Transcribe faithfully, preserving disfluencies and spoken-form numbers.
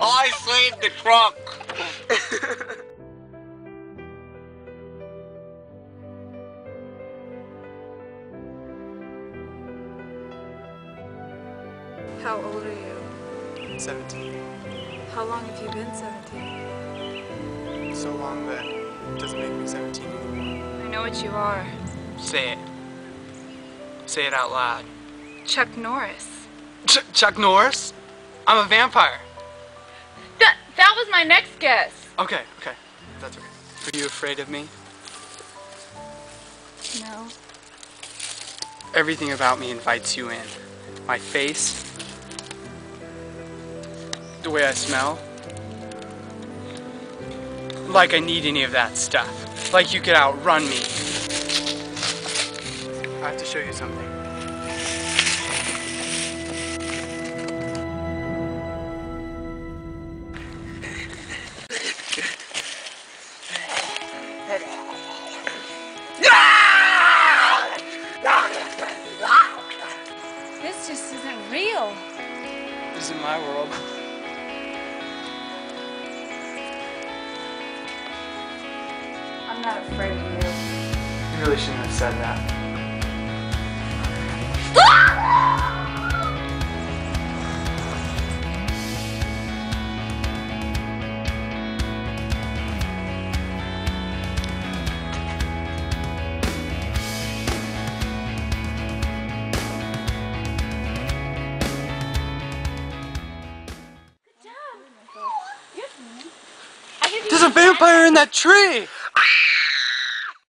I saved the truck. How old are you? seventeen. How long have you been seventeen? So long that it doesn't make me seventeen anymore. I know what you are. Say it. Say it out loud. Chuck Norris. Ch Chuck Norris? I'm a vampire. That, that was my next guess. Okay, okay. That's okay. Are you afraid of me? No. Everything about me invites you in. My face, the way I smell. Like I need any of that stuff. Like you could outrun me. I have to show you something. This just isn't real. This is my world. I'm not afraid of you. You really shouldn't have said that. There's a vampire in that tree!